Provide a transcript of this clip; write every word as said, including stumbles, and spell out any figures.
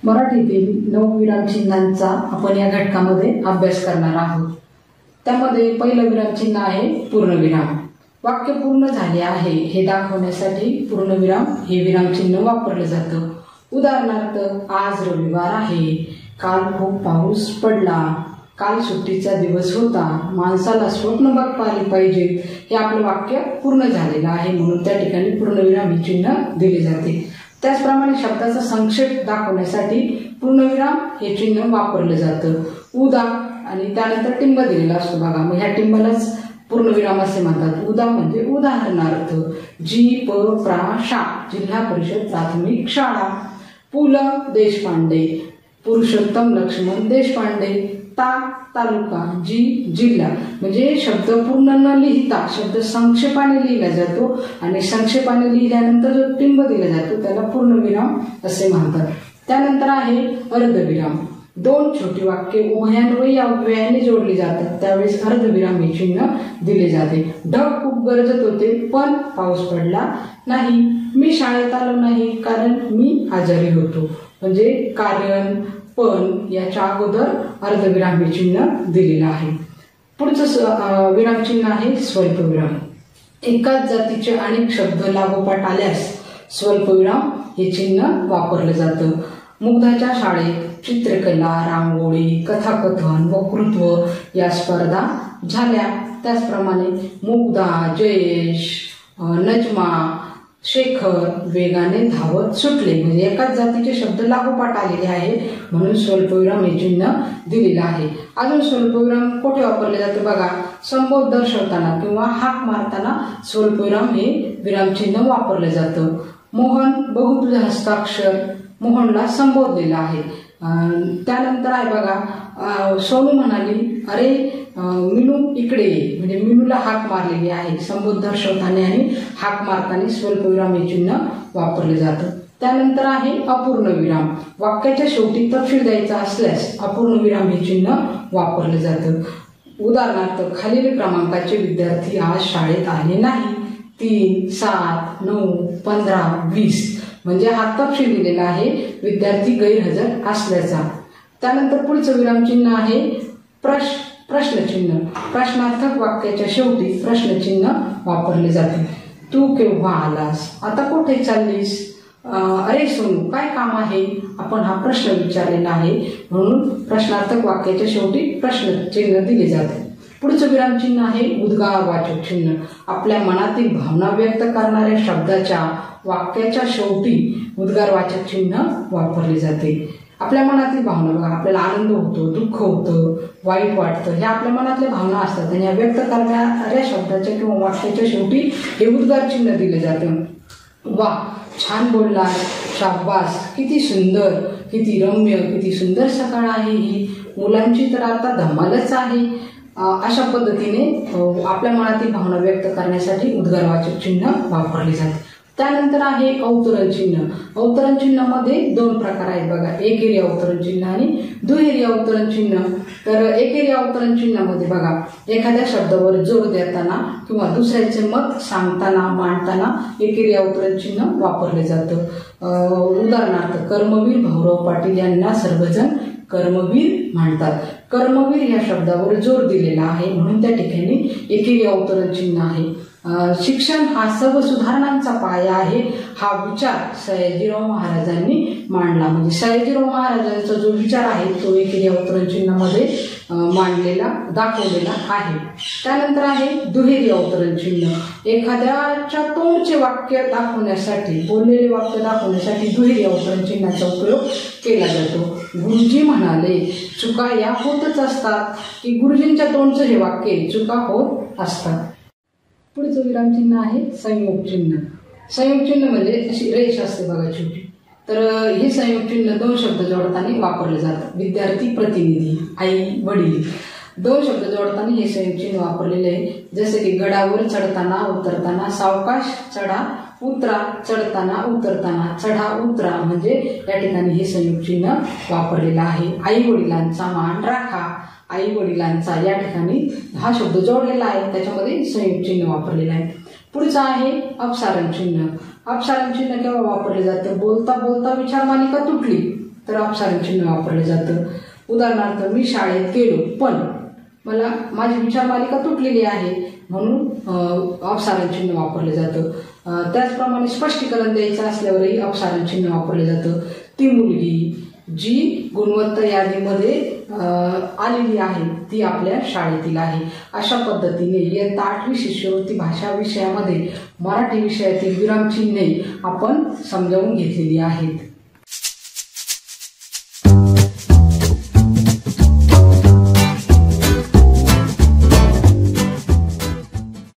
मराठीतील नऊ विराम चिन्हांचा आपण या घटकामध्ये अभ्यास करणार आहोत। त्यामध्ये पहिलं विराम चिन्ह आहे पूर्णविराम। वाक्य पूर्ण झाले आहे हे दाखवण्यासाठी पूर्णविराम हे विराम चिन्ह वापरले जातं। उदाहरणार्थ, आज रविवार आहे, काल खूप पाऊस पडला, काल सुट्टीचा दिवस होता, माणसाला स्वप्न बघता आली पाहिजे, हे आपलं वाक्य पूर्ण झालेलं आहे म्हणून त्या ठिकाणी पूर्णविराम हे चिन्ह दिले जाते। त्याचप्रमाणे शब्दाचा संक्षेप दाखवण्यासाठी पूर्णविराम हे चिन्ह वापरलं जातं। उदा आणि त्यानंतर टिंब दिलेला असतो बघा, मग ह्या टिंबालाच पूर्णविराम असे म्हणतात। उदा म्हणजे उदाहरणार्थ, जी प प्रा शा जिल्हा परिषद प्राथमिक शाळा, पु ल देशपांडे पुरुषोत्तम लक्ष्मण देशपांडे, ता तालुका, जी जिल्हा। म्हणजे शब्द पूर्ण न लिहिता शब्द संक्षेपाने लिहिला जातो आणि संक्षेपाने लिहिल्यानंतर जो टिंब दिला जातो त्याला पूर्णविराम असे म्हणतात। त्यानंतर आहे अर्धविराम। दोन छोटी वाक्ये उभयान्वयी अव्ययाने जोडली जातात त्यावेळेस अर्धविराम हे चिन्ह दिले जाते। ढग खूप गरजत होते पण पाऊस पडला नाही, मी शाळेत आलो नाही कारण मी आजारी होतो। म्हणजे कारण पण याच्या अगोदर अर्धविराम हे चिन्ह दिलेलं आहे। पुढचं विराम चिन्ह आहे स्वल्पविराम। एकाच जातीचे अनेक शब्द लागोपाठ आल्यास स्वल्पविराम हे चिन्ह वापरलं जातं। मुग्धाच्या शाळेत चित्रकला, रांगोळी, कथाकथन, वक्तृत्व या स्पर्धा झाल्या। त्याचप्रमाणे मुग्धा, जयेश, नजमा, शेखर वेगाने धावत सुटले। म्हणजे एकाच जातीचे शब्द लागोपाठ आलेले आहे म्हणून स्वल्पविराम हे चिन्ह दिलेलं आहे। अजून स्वल्पविराम कुठे वापरले जाते बघा, संबोध दर्शवताना किंवा हाक मारताना स्वल्पविराम हे विराम चिन्ह वापरलं जातं। मोहन, बघू तुझं हस्ताक्षर, मोहनला संबोधलेलं आहे। त्यानंतर आहे बघा, सोनू म्हणाली, अरे मिनू इकडे ये, म्हणजे मिनूला हाक मारलेली आहे। संबोध दर्शवताना आणि हाक मारताना स्वल्पविराम हे चिन्ह वापरले जातं। त्यानंतर आहे अपूर्ण विराम। वाक्याच्या शेवटी तपशील द्यायचा असल्यास अपूर्ण विराम हे चिन्ह वापरले जातं। उदाहरणार्थ, खालील क्रमांकाचे विद्यार्थी आज शाळेत आले नाही, तीन, सात, नऊ, पंधरा, वीस। म्हणजे हा तपशील दिलेला आहे विद्यार्थी गैरहजर असल्याचा। त्यानंतर पुढचं विराम चिन्ह आहे प्रश्न प्रश्नचिन्ह। प्रश्नार्थक वाक्याच्या शेवटी प्रश्नचिन्ह वापरले जाते। तू केव्हा आलास, आता कुठे चाललीस, अरे सोनू काय काम आहे, आपण हा प्रश्न विचारलेला आहे म्हणून प्रश्नार्थक वाक्याच्या शेवटी प्रश्नचिन्ह दिले जाते। पुढचं विराम चिन्ह आहे उद्गारवाचक चिन्ह। आपल्या मनातील भावना व्यक्त करणाऱ्या शब्दाच्या वाक्याच्या शेवटी उद्गारवाचक चिन्ह वापरले जाते। आपल्या मनातील भावना बघा, आपल्याला आनंद होतो, दुःख होतं, वाईट वाटतं, हे आपल्या मनातल्या भावना असतात आणि या व्यक्त करणाऱ्या शब्दाच्या किंवा वाक्याच्या शेवटी हे उद्गार चिन्ह दिले जाते। वा छान बोलला, शाबास, किती सुंदर, किती रम्य, किती सुंदर सकाळ आहे ही, मुलांची तर आता धमालच आहे। अशा पद्धतीने आपल्या मनातील भावना व्यक्त करण्यासाठी उद्गारवाचक चिन्ह वापरले जाते। त्यानंतर आहे अवतरण चिन्ह। अवतरण चिन्हामध्ये दोन प्रकार आहेत बघा, एकेरी अवतरण चिन्ह आणि दुहेरी अवतरण चिन्ह। तर एकेरी अवतरण चिन्हामध्ये बघा, एखाद्या शब्दावर जोर देताना किंवा दुसऱ्याचे मत सांगताना मांडताना एकेरी अवतरण चिन्ह वापरले जातं। उदाहरणार्थ, कर्मवीर भाऊराव पाटील यांना सर्वजण कर्मवीर म्हणतात। कर्मवीर या शब्दावर जोर दिलेला आहे म्हणून त्या ठिकाणी एकेरी अवतरण चिन्ह आहे। शिक्षण हा सर्व सुधारणांचा पाया आहे हा विचार सयाजीराव महाराजांनी मांडला। म्हणजे सयाजीराव महाराजांचा जो विचार आहे तो एकेरी अवतरण चिन्हामध्ये मांडलेला दाखवलेला आहे। त्यानंतर आहे दुहेरी अवतरण चिन्ह। एखाद्याच्या तोंडचे वाक्य दाखवण्यासाठी, बोललेले वाक्य दाखवण्यासाठी दुहेरी अवतरण चिन्हाचा उपयोग केला जातो। गुरुजी म्हणाले, चुका या होतच असतात, की गुरुजींच्या तोंडचं हे वाक्य चुका होत असतात। पुढचं विराम चिन्ह आहे संयोग चिन्ह। संयोग चिन्ह म्हणजे अशी रेष असते बघा छोटी, तर हे संयोग चिन्ह दोन शब्द जोडताना वापरले जातात। विद्यार्थी, प्रतिनिधी, आई, वडील, दोन शब्द जोडताना हे संयोग चिन्ह वापरलेले आहे। जसे की गडावर चढताना उतरताना, सावकाश चढा उतरा, चढताना उतरताना, चढा उतरा, म्हणजे या ठिकाणी हे संयोग चिन्ह वापरलेलं आहे। आई वडिलांचा मान राखा, आई वडिलांचा या ठिकाणी हा शब्द जोडलेला आहे त्याच्यामध्ये संयोग चिन्ह वापरलेलं आहे। पुढचं आहे अपसारण चिन्ह। अपसारण चिन्ह केव्हा वापरले जाते, बोलता बोलता विचार मालिका तुटली तर अपसारण चिन्ह वापरलं जातं. उदाहरणार्थ मी शाळेत गेलो पण मला माझी विचारमालिका तुटलेली आहे म्हणून अपसारण चिन्ह वापरलं जातं. त्याचप्रमाणे स्पष्टीकरण द्यायचं असल्यावरही अपसारण चिन्ह वापरलं जातं. ती मुलगी जी गुणवत्ता यादीमध्ये आलेली आहे ती आपल्या शाळेतील आहे. अशा पद्धतीने इयत्ता आठवी शिष्यवृत्ती भाषा विषयामध्ये मराठी विषयातील विरामचिन्हे आपण समजावून घेतलेली आहेत.